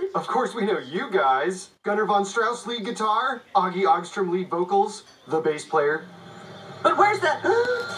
Of course we know you guys. Gunnar von Strauss lead guitar, Augie Ogstrom lead vocals, the bass player. But where's the...